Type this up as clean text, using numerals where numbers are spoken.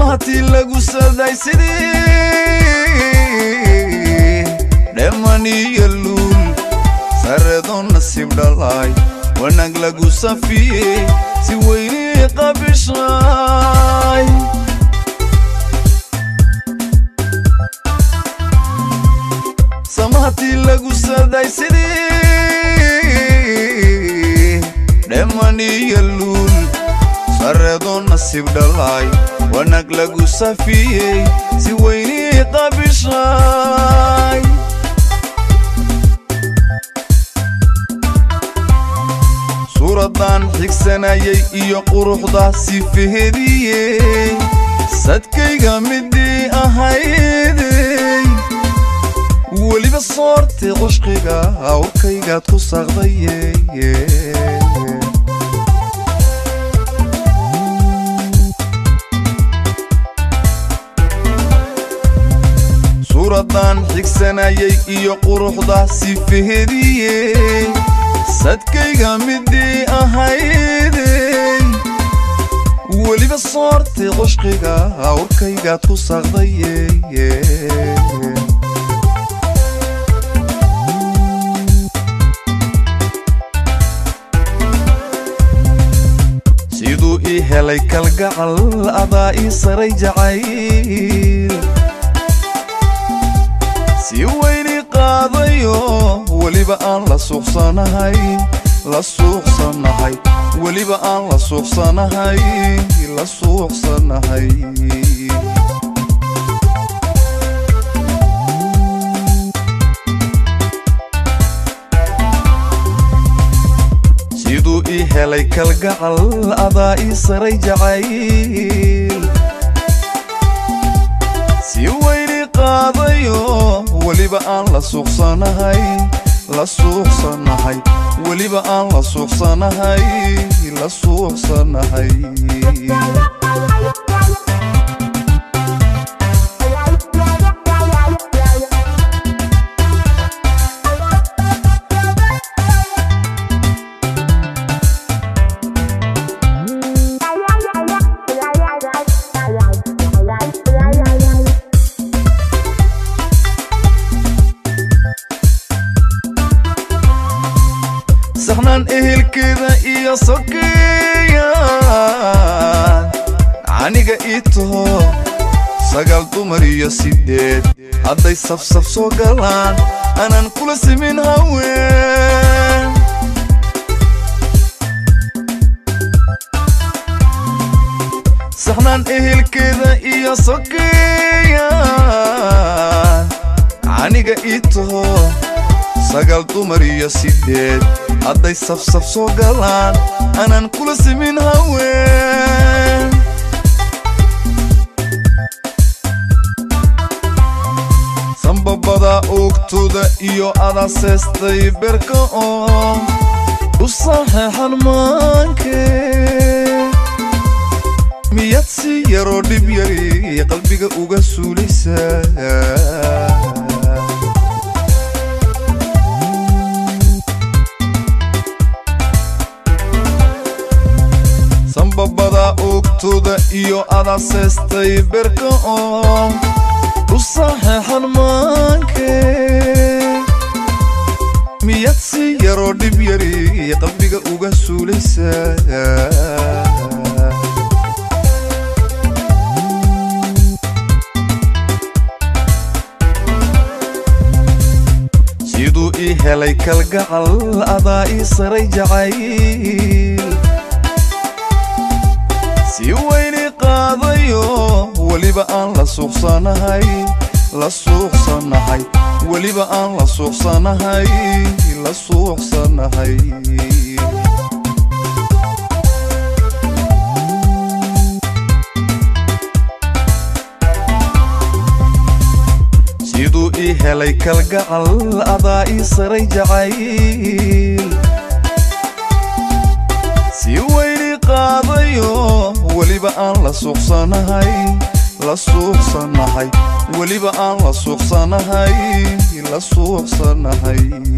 samahati lagu saday sidii dhamani yalul saradon nasib dhalay wanag lagu safiye si weyni qabishay samahati lagu saday sidii dhamani yalul saradon nasib dhalay wanag lagu safiye si weyni qabishay suradan xigsanayay iyo quruxda sifeediyay sadkayga midii ahaydey waliba soortay qushqiga awrkaygaad ku saqdayay suradan xigsanayay iyo quruxda sifeediyay sadkayga midii ahaydey waliba soortay qushqiga awrkaygaad ku saqdayay siduu ii helay kalgacal adaa ii saray jacayl si weyni qaadayo waliba aan la suuqsanahay waliba aan la suuqsanahay siduu ii helay kalgacal adaa ii saray jacayl si weyni qaadayo waliba aan la suuqsanahay waliba aan la suuqsanahay saxnaan ehelkeeda iyo sokeeya aniga ii taho 9 dumar iyo 8 hadday safsaf soo galaan aanan kula simin haween saxnaan ehelkeeda iyo sokeeya aniga ii taho 9 dumar iyo 8 hadday safsaf soo galaan aanan kula simin haween sambabada ogtooda iyo adaseestay berka oo u saxeexan maankee miyad si yaroo dhib yari qalbiga uga suulaysaa sambabada ogtooda iyo adaseestay berka oo u saxeexan maankee miyad si yaroo dhib yari qalbiga uga suulaysaa siduu ii helay kalgacal adaa ii saray jacayl si weyni qaadayo waliba aan la suuqsanahay waliba aan la suuqsanahay siduu ii helay kalgacal adaa ii saray jacayl si weyni qaadayo waliba aan la suuqsanahay waliba aan la suuqsanahay